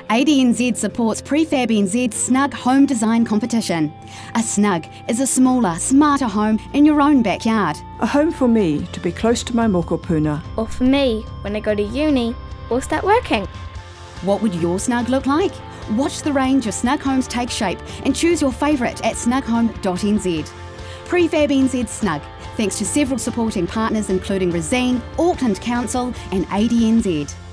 ADNZ supports PrefabNZ's SNUG home design competition. A SNUG is a smaller, smarter home in your own backyard. A home for me to be close to my mokopuna. Or for me, when I go to uni or start working. What would your SNUG look like? Watch the range of SNUG homes take shape and choose your favourite at snughome.nz. PrefabNZ SNUG, thanks to several supporting partners including Resene, Auckland Council and ADNZ.